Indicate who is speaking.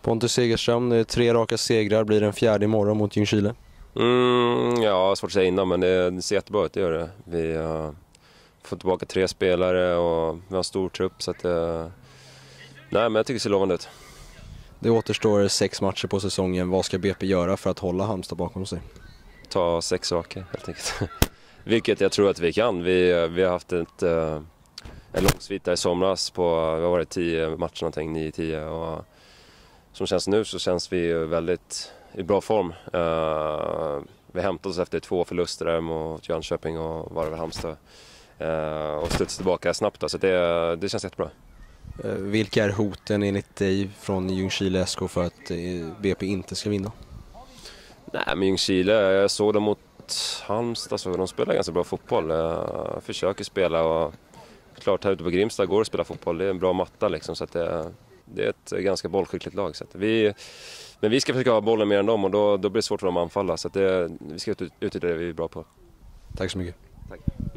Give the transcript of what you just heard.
Speaker 1: Pontus Segerström, det är 3 raka segrar, blir den 4:e imorgon mot Ljungskile.
Speaker 2: Ja, svårt att säga innan, men det ser jättebra ut, det gör det. Vi får tillbaka 3 spelare och vi har en stor trupp, så att nej, men jag tycker det ser lovande ut.
Speaker 1: Det återstår 6 matcher på säsongen. Vad ska BP göra för att hålla Halmstad bakom sig?
Speaker 2: Ta 6 saker helt enkelt. Vilket jag tror att vi kan. Vi har haft en långsvit där i somras på, vi har varit 10 matcher någonting, 9-10, och som känns nu så känns vi väldigt i bra form. Vi hämtade oss efter 2 förluster där mot Jönköping och var över Halmstad och studsade tillbaka snabbt då, så det känns jättebra.
Speaker 1: Vilka är hoten enligt dig från Ljungskile SK för att BP inte ska vinna?
Speaker 2: Nej, men Ljungskile, jag såg dem mot Halmstad, så de spelar ganska bra fotboll. Försöker spela, och klart här ute på Grimstad går att spela fotboll. Det är en bra matta liksom, så att det är ett ganska bollskickligt lag. Så att men vi ska försöka ha bollen mer än dem, och då blir det svårt för dem att anfalla. Så att vi ska ut i det vi är bra på.
Speaker 1: Tack så mycket.
Speaker 2: Tack.